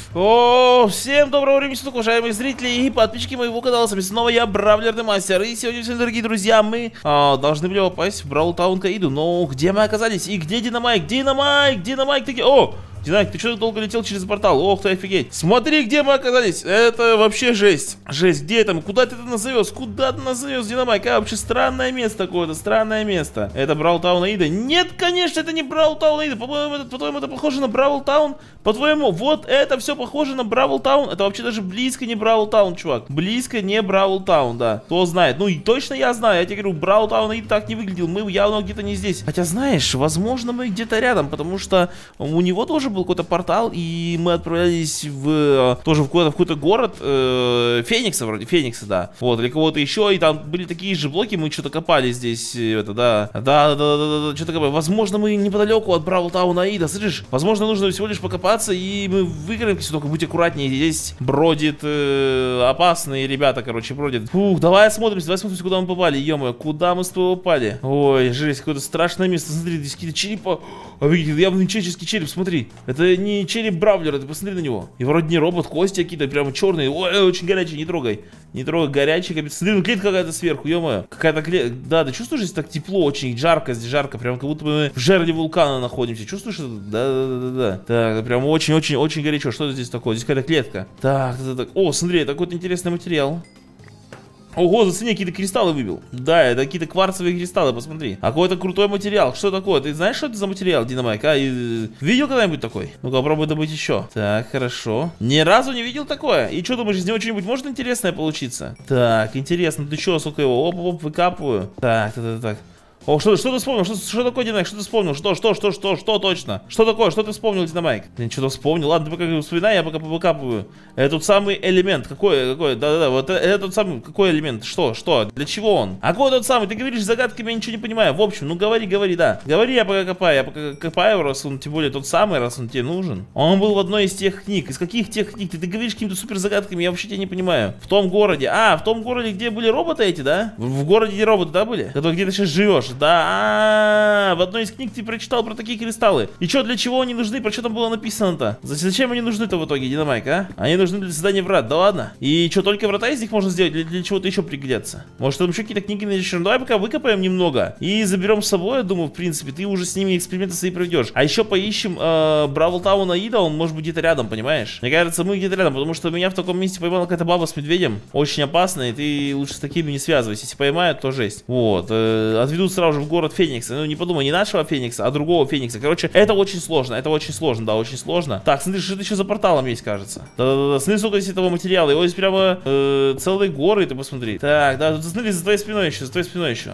О, всем доброго времени суток, уважаемые зрители и подписчики моего канала. С вами снова я, Бравлерный Мастер. И сегодня, всем дорогие друзья, мы должны были попасть в Бравл Таун Каиду. Но где мы оказались? И где Динамайк? Динамайк, ты... О! Динамайк, ты что так долго летел через портал? Ох ты, офигеть. Смотри, где мы оказались. Это вообще жесть. Жесть, где там? Куда ты это назовешь? Куда ты назовешь, Динамайк? А, вообще странное место какое-то, странное место. Это Бравл Таун Аида? Нет, конечно, это не Бравл Таун Аида. По-твоему, это похоже на Бравл Таун? По-твоему, вот это все похоже на Бравл Таун? Это вообще даже близко не Бравл Таун, чувак. Близко не Бравл Таун, да. Кто знает? Ну и точно я знаю. Я тебе говорю, Бравл Таун Аида так не выглядел. Мы явно где-то не здесь. Хотя, знаешь, возможно, мы где-то рядом, потому что у него тоже был какой-то портал, и мы отправлялись тоже в какой-то город Феникса, вроде Феникса, да. Вот, или кого-то еще, и там были такие же блоки, мы что-то копали здесь, это, да, что-то копали. Возможно, мы неподалеку от Бравл Тауна Аида, слышишь? Возможно, нужно всего лишь покопаться, и мы выиграем, если только будь аккуратнее, здесь бродит опасные ребята, короче, бродят. Фух, давай осмотримся, куда мы попали, ё-моё, куда мы с тобой попали? Ой, жесть, какое-то страшное место, смотри, здесь какие-то черепа. А видите, явно человеческий череп, смотри. Это не череп Бравлера, ты посмотри на него. И вроде не робот, кости какие-то прямо черные. Ой, очень горячие, не трогай. Не трогай, горячий, капец. Смотри, ну клетка какая-то сверху, ё-моё. Какая-то клетка. Да, ты чувствуешь, здесь так тепло, очень жарко, здесь жарко. Прям как будто мы в жерле вулкана находимся. Чувствуешь это? Да. Так, прям очень горячо. Что здесь такое? Здесь какая-то клетка. Так. О, смотри, это какой-то интересный материал. Ого, зацени, какие-то кристаллы выбил. Да, это какие-то кварцевые кристаллы, посмотри. А какой-то крутой материал. Что такое? Ты знаешь, что это за материал, Динамайк? Видел когда-нибудь такой? Ну-ка, попробуй добыть еще. Так, хорошо. Ни разу не видел такое? И что думаешь, из него что-нибудь может интересное получиться? Так, интересно, ты что, сколько его? Оп, выкапываю. Так. О, что ты вспомнил? Что такое, Динамайк? Что ты вспомнил? Что точно? Что такое? Что ты вспомнил, Динамайк? Я что-то вспомнил. Ладно, ты пока вспоминай, я пока выкапываю. Это тот самый элемент. Какой? Да, вот это тот самый, какой элемент? Что? Для чего он? А какой тот самый? Ты говоришь загадками, я ничего не понимаю. В общем, ну говори, да. Говори, я пока копаю, раз он, тем более тот самый, раз он тебе нужен. Он был в одной из тех книг. Из каких тех книг? Ты говоришь какими-то супер загадками, я вообще тебя не понимаю. В том городе. В том городе, где были роботы эти, да? В городе, где роботы, да, были? Которые где ты сейчас живешь. Да, в одной из книг ты прочитал про такие кристаллы. И что, для чего они нужны? Про что там было написано-то? Зачем они нужны-то в итоге, Динамайк, а? Они нужны для создания врат, да ладно? И что, только врата из них можно сделать? Для чего-то еще пригодятся? Может, там еще какие-то книги найдешь? Давай пока выкопаем немного и заберем с собой, я думаю, в принципе. Ты уже с ними эксперименты свои проведешь. А еще поищем Бравл Таун Аида, он может быть где-то рядом, понимаешь? Мне кажется, мы где-то рядом, потому что меня в таком месте поймала какая-то баба с медведем. Очень опасно, и ты лучше с такими не связывайся. Если поймают, то жесть. Вот, отведут сразу же в город Феникса. Ну, не подумай, не нашего Феникса, а другого Феникса. Короче, это очень сложно, да, очень сложно. Так, смотри, что-то еще за порталом есть, кажется. Да. Смотри, сколько здесь этого материала. Его здесь прямо целые горы, ты посмотри. Так, да, тут смотри, за твоей спиной еще,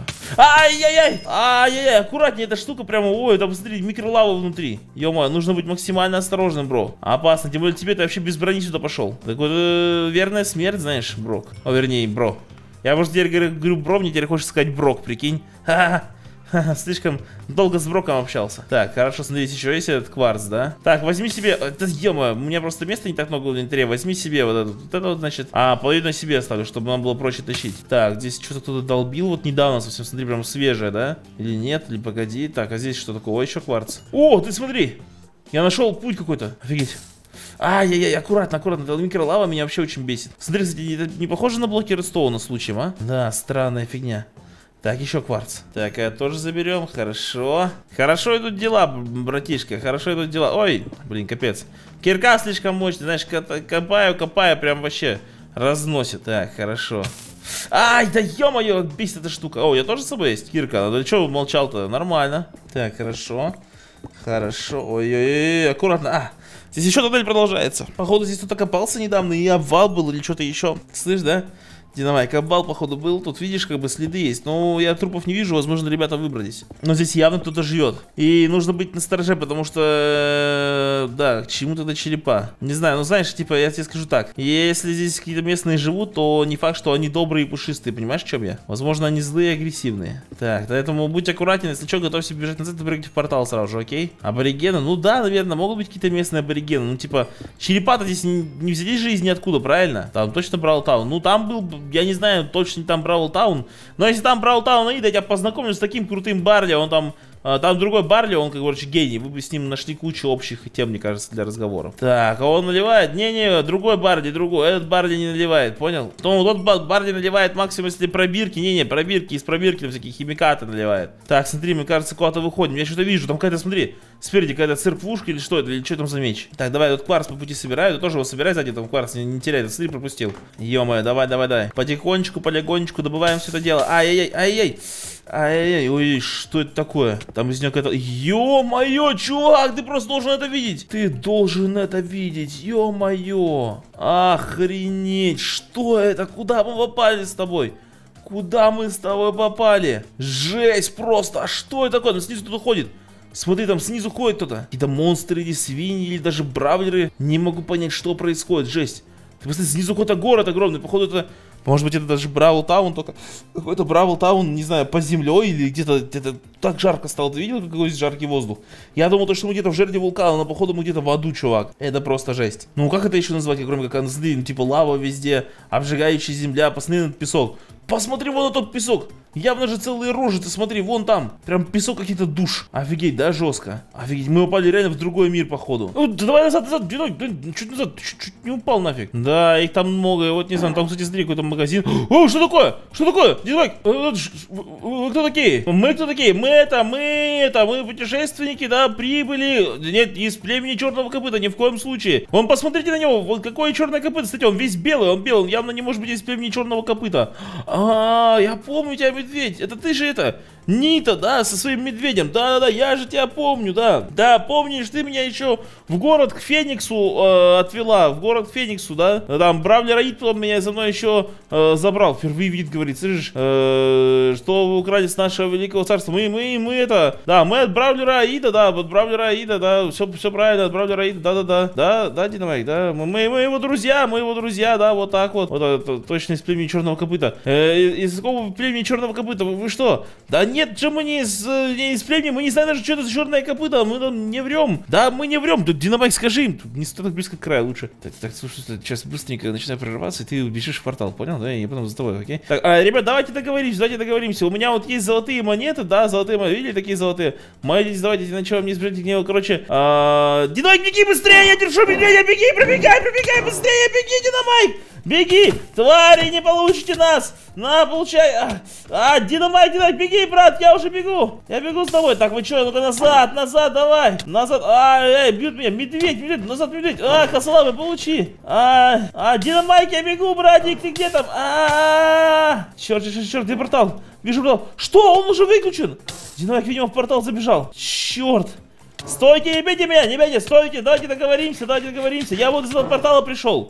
Ай-яй-яй, аккуратнее, эта штука прямо, ой, там, смотри, микролава внутри. Ё-моё, нужно быть максимально осторожным, бро. Опасно, тем более тебе, ты вообще без брони сюда пошел. Такой верная смерть, знаешь, Брок. О, вернее, бро. Я просто теперь говорю, бро, мне теперь хочется сказать Брок, прикинь. Ха-ха. Слишком долго с Броком общался. Так, хорошо, смотрите, еще есть этот кварц, да? Так, возьми себе. Ё-моё, у меня просто места не так много в инвентаре. Возьми себе вот это вот, значит. Половину себе оставлю, чтобы нам было проще тащить. Так, здесь что-то кто-то долбил вот недавно совсем. Смотри, прям свежее, да? Или нет, или погоди. Так, а здесь что такое? Еще кварц. О, ты смотри! Я нашел путь какой-то. Офигеть. Ай-яй-яй, аккуратно. Эта микролава меня вообще очень бесит. Смотри, кстати, это не похоже на блоки Редстоуна случаем, а? Да, странная фигня. Так, еще кварц. Так, это тоже заберем. Хорошо. Хорошо идут дела, братишка. Хорошо идут дела. Ой, блин, капец. Кирка слишком мощная. Знаешь, копаю, прям вообще разносит. Так, хорошо. Ай, да ё-моё, бесит эта штука. О, я тоже с собой есть? Кирка, да что молчал-то? Нормально. Так, хорошо. Ой-ой-ой, аккуратно. Здесь еще туннель продолжается. Походу, здесь кто-то копался недавно и обвал был или что-то еще. Слышь, да? Динамайк, обвал, походу, был. Тут, видишь, как бы следы есть. Но я трупов не вижу, возможно, ребята выбрались. Но здесь явно кто-то живет. И нужно быть настороже, потому что... Да, к чему тогда черепа? Не знаю, ну знаешь, типа, я тебе скажу так. Если здесь какие-то местные живут, то не факт, что они добрые и пушистые. Понимаешь, в чем я? Возможно, они злые и агрессивные. Так, поэтому будь аккуратен. Если что, готовься бежать назад и прыгать в портал сразу же, окей? Аборигены? Ну да, наверное, могут быть какие-то местные аборигены. Ну, типа, черепа-то здесь не взялись же из ниоткуда, правильно? Там точно Бравл Таун. Ну, там был... Я не знаю, точно не там Бравл Таун. Но если там Бравл Таун, я тебя познакомлю с таким крутым Барли. Он там Там другой Барли, он, короче, гений. Вы бы с ним нашли кучу общих тем, мне кажется, для разговоров. Так, а он наливает? Не-не, другой Барли, другой. Этот Барли не наливает, понял? Тот Барли наливает максимум, если пробирки. Не-не, пробирки, из пробирки там всякие химикаты наливает. Так, смотри, мне кажется, куда-то выходим. Я что-то вижу, там какая-то, смотри, спереди какая-то церквушка или что это, или что там за меч. Так, давай, тут кварц по пути собираю. Ты тоже его собирай сзади, там кварц, не теряй. Смотри, пропустил. Ё-моё, давай. Потихонечку, полегонечку добываем все это дело. Ай-яй-яй. Ай-яй-яй, ой, что это такое? Там из него какая-то... Ё-моё, чувак, ты просто должен это видеть. Ты должен это видеть, ё-моё. Охренеть, что это? Куда мы попали с тобой? Куда мы с тобой попали? Жесть просто, а что это такое? Там снизу кто-то ходит. Смотри, там снизу ходит кто-то. Какие-то монстры или свиньи, или даже бравлеры. Не могу понять, что происходит, жесть. Ты посмотри, снизу какой-то город огромный, походу это... Может быть, это даже Бравл Таун, только какой-то Бравл Таун, не знаю, под землей или где-то так жарко стало. Ты видел, какой здесь жаркий воздух? Я думал, что мы где-то в жерле вулкана, но походу мы где-то в аду, чувак. Это просто жесть. Ну, как это еще назвать, кроме как, ну, типа лава везде, обжигающая земля, посмотри на этот песок. Посмотри вон на тот песок. Явно же целые рожи, ты смотри, вон там. Прям песок какие-то душ. Офигеть, да, жестко. Офигеть, мы упали реально в другой мир, походу. Ну, давай назад, чуть назад, чуть не упал нафиг. Да, их там много, и вот не знаю, там, кстати, смотри, какой-то магазин. О, что такое? Что такое? Дизлайк, вы кто такие? Мы кто такие? Мы путешественники, да, прибыли. Нет, из племени черного копыта, ни в коем случае. Вон, посмотрите на него, вот какое черное копыто, кстати, он весь белый, он явно не может быть из племени черного копыта. Я помню тебя, медведь. Это ты же это, Нита, да, со своим медведем. Да, я же тебя помню, да. Да, помнишь, ты меня еще в город к Фениксу отвела. В город к Фениксу, да. Там Бравлер Аид потом меня за мной еще забрал. Впервые видит, говорит, слышишь, что вы украли с нашего великого царства. Мы это, да, мы от Бравлера Аида, да, от Бравлера Аида, да, все правильно, от Бравлера Аида, да, Динамайк, да. Мы его друзья, да, вот так вот. Вот это точно из племени черного копыта. Из какого племени черного копыта? Вы что? Да нет, что мы не из племени, мы не знаем даже, что это за черное копыто, мы там не врем. Да, мы не врем. Тут, Динамайк, скажи им, тут не стой так близко к краю лучше. Так, слушай, сейчас быстренько начинаю прорываться, и ты бежишь в портал, понял, да? И потом за тобой, окей? Так, ребят, давайте договоримся. У меня вот есть золотые монеты, да, золотые монеты, видели, такие золотые? Мои давайте, иначе вам не избежать гнева, короче. Динамайк, беги быстрее, я держу медведя, беги, пробегай, быстрее, беги, Динамайк! Беги! Твари, не получите нас! На, получай! Динамайк, беги, брат, я уже бегу! Я бегу с тобой. Так, вы что, ну-ка назад, давай! Назад! Бьют меня! Медведь! Назад, медведь! Косолапый, получи! Динамайк, я бегу, братик, ты где там? Черт, где портал? Вижу портал. Что? Он уже выключен! Динамайк, видимо, в портал забежал. Черт! Стойте, не бейте меня, стойте, давайте договоримся. Я вот из этого портала пришел.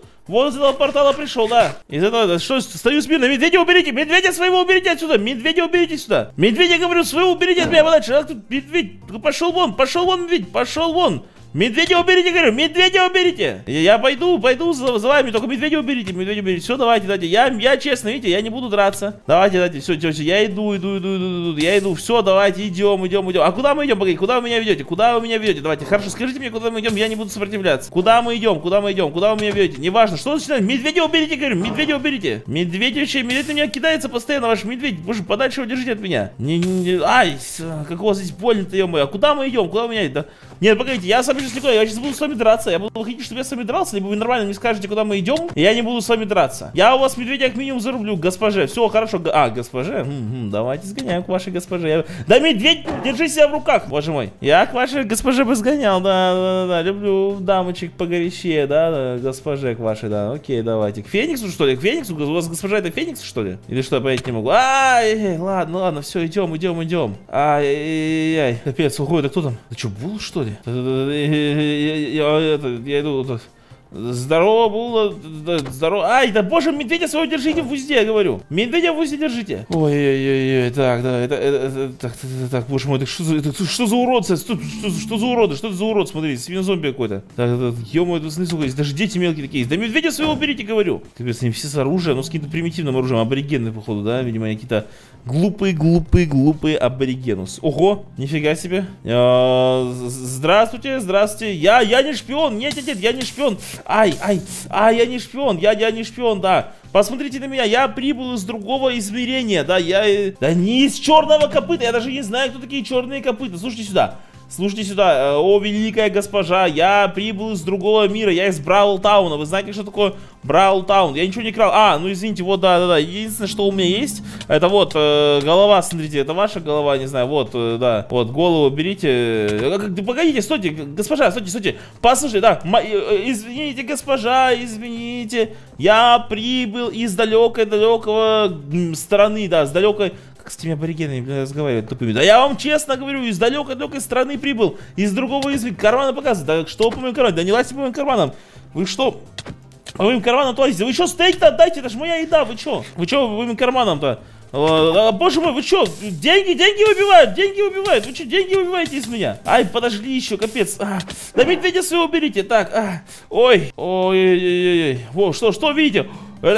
Да. Из этого, что, стою смирно, медведя уберите, медведя своего уберите отсюда, Медведя, говорю, своего уберите от меня подальше. Медведь, пошел вон, медведь, пошел вон. Медведя уберите, говорю, медведя уберите. Я пойду за вами, только медведя уберите. Все, давайте, я честно, видите, я не буду драться. Давайте, все, я иду, все, давайте, идем. А куда мы идем, погоди, куда вы меня ведете? Давайте, хорошо, скажите мне, куда мы идем, я не буду сопротивляться. Куда мы идем, куда вы меня ведете? Неважно, что начинает, медведя уберите, говорю, медведя уберите. Медведь на меня кидается постоянно, ваш медведь, боже, подальше его держите от меня. Как у вас здесь больно-то, ё-моё, а куда мы идем, куда вы меня, да? Нет, погодите, я с вами сейчас я сейчас буду с вами драться. Я буду хотеть, чтобы я с вами дрался, либо вы нормально не скажете, куда мы идем, и я не буду с вами драться. Я у вас медведя как минимум зарублю, госпоже. Все, хорошо. Госпоже? Давайте сгоняем к вашей госпоже. Да, медведь, держи себя в руках, боже мой. Я к вашей госпоже бы сгонял, да. Люблю дамочек погорячее, да, госпоже к вашей, да. Окей, давайте. К Фениксу, что ли? К Фениксу? У вас госпожа это Феникс, что ли? Или что, я понять не могу. Ладно, все, идем. Капец, уходит, а кто там? Да что, Бул, что ли? Я иду. Здорово, Була. Здорово. Да боже, медведя своего держите в узде, я говорю. Медведя в узде держите. Ой, так, боже мой, что за уродцы? Что за уроды? Что это за урод? Смотри, свинозомби какой-то. Так, ё-моё, здесь даже дети мелкие такие есть. Да медведя своего берите, говорю. Капец, они все с оружием, но с каким-то примитивным оружием. Аборигены, походу, да? Видимо, какие-то глупые аборигенус. Ого, нифига себе. Здравствуйте. Я не шпион. Нет, я не шпион. я не шпион, я не шпион, да. Посмотрите на меня, я прибыл из другого измерения, да, да не из черного копыта, я даже не знаю, кто такие черные копыта. Слушайте сюда. Слушайте сюда, о, великая госпожа, я прибыл из другого мира, я из Бравл-тауна. Вы знаете, что такое Бравл-таун? Я ничего не крал. Ну извините, вот, да. Единственное, что у меня есть, это вот голова, смотрите, это ваша голова, не знаю, вот, да. Вот, голову берите. Погодите, стойте, госпожа, стойте. Послушайте, да, извините, госпожа, извините. Я прибыл из далекого страны, да, с далекой... С теми аборигенами разговаривать тупыми. Да я вам честно говорю, из далекой страны прибыл. Из другого кармана показывает. Да что по моим карманам? Да не лазьте по моим карманам. Вы что? По моим карманам лазите? Вы что, стейк-то отдайте? Это ж моя еда. Вы что? Вы что по моим карманам-то? Боже мой, вы что? Деньги убивают. Вы что, деньги убиваете из меня? Ай, подожди еще, капец. Да медведя своего берите. Так, ой. Во, что видите?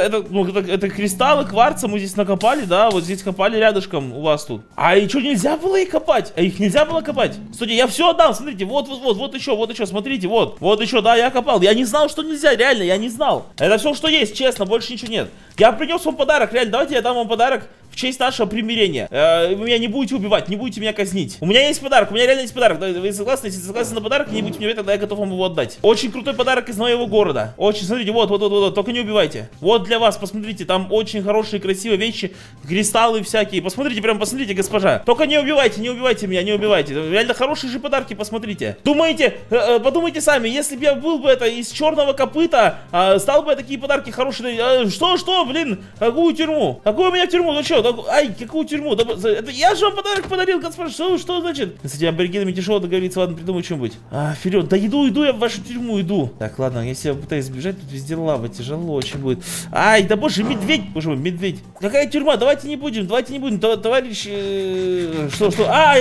Это кристаллы кварца мы здесь накопали, да, вот здесь копали рядышком у вас тут. И что, нельзя было их копать? Их нельзя было копать? Слушайте, я все отдам, смотрите, вот еще, смотрите, вот еще, да, я копал. Я не знал, что нельзя, реально, я не знал. Это все, что есть, честно, больше ничего нет. Я принес вам подарок, реально, давайте я дам вам подарок в честь нашего примирения. Вы меня не будете убивать, не будете меня казнить. У меня есть подарок, у меня реально есть подарок. Вы согласны? Если согласны на подарок, не будете мне убивать, тогда я готов вам его отдать. Очень крутой подарок из моего города. Очень, смотрите, вот, только не убивайте. Вот для вас, посмотрите, там очень хорошие, красивые вещи, кристаллы всякие. Посмотрите, прям посмотрите, госпожа. Только не убивайте меня, не убивайте. Реально хорошие же подарки, посмотрите. Подумайте сами, если бы я был бы из черного копыта, стал бы я такие подарки хорошие. Что, блин, какую тюрьму? Какую у меня тюрьму? Ну что? Какую тюрьму? Это я же вам подарок подарил, госпожа. Что значит? С этими аборигенами тяжело договориться, ладно, придумай что-нибудь. Вперед, да иду я в вашу тюрьму, иду. Так, ладно, если я пытаюсь сбежать, тут везде лава, тяжело очень будет. Да боже, медведь, боже мой, медведь. Какая тюрьма? Давайте не будем, товарищ. Что?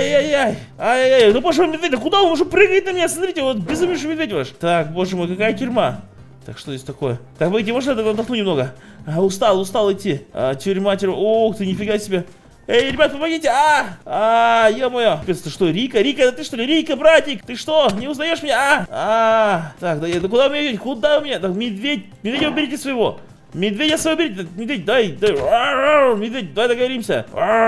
Ай-яй-яй. Да боже мой, медведь, да куда он уже прыгает на меня? Смотрите, вот безумнейший медведь ваш. Так, боже мой, какая тюрьма? Так, что здесь такое? Так, выйти, можно я отдохну немного? Устал идти. Тюрьма. Ух ты, нифига себе. Эй, ребят, помогите! Ё-моё! Ты что, Рика? Да ты что ли? Рика, братик! Ты что? Не узнаешь меня? Так, да куда у меня? Куда у меня? Так, медведя уберите своего! Медведя своего берите! Медведь, дай! Медведь, давай договоримся!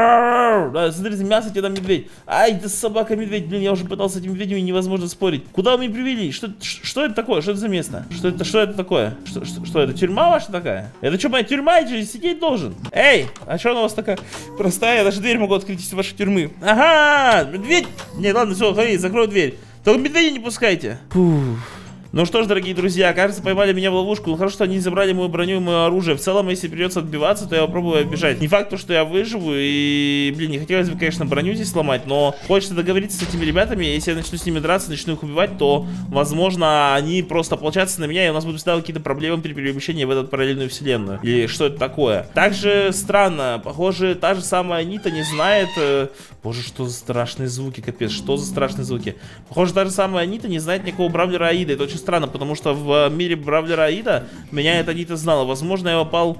Да, смотрите, мясо тебе дам, медведь! Да собака-медведь! Блин, я уже пытался с этими медведями, невозможно спорить! Куда вы меня привели? Что это такое? Что это за место? Что это такое? Что это? Тюрьма ваша такая? Это что, моя тюрьма? Я здесь сидеть должен? Эй! А что она у вас такая простая? Я даже дверь могу открыть из вашей тюрьмы! Ага! Медведь! Не, ладно, все, ходи, закрой дверь! Только медведя не пускайте! Фух. Ну что ж, дорогие друзья, кажется, поймали меня в ловушку. Ну хорошо, что они забрали мою броню и мое оружие. В целом, если придется отбиваться, то я попробую отбежать. Не факт, что я выживу. И, блин, не хотелось бы, конечно, броню здесь сломать. Но хочется договориться с этими ребятами. Если я начну с ними драться, начну их убивать, то, возможно, они просто ополчатся на меня, и у нас будут всегда какие-то проблемы при перемещении в эту параллельную вселенную. Или что это такое? Также странно. Похоже, та же самая Анита не знает... Боже, что за страшные звуки, капец. Что за страшные звуки? Похоже, та же самая Анита не знает никакого Бравлера Аида. Это очень странно, потому что в мире Бравлера Аида меня эта Анита знала. Возможно, я попал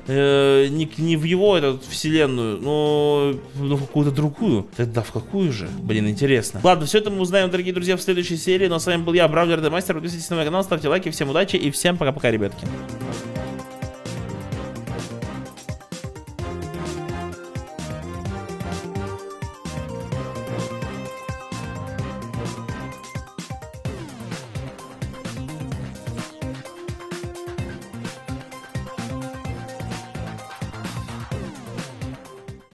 не в его эту вселенную, но в какую-то другую. Тогда в какую же? Блин, интересно. Ладно, все это мы узнаем, дорогие друзья, в следующей серии. Но с вами был я, Бравлер Демастер. Подписывайтесь на мой канал, ставьте лайки. Всем удачи и всем пока-пока, ребятки.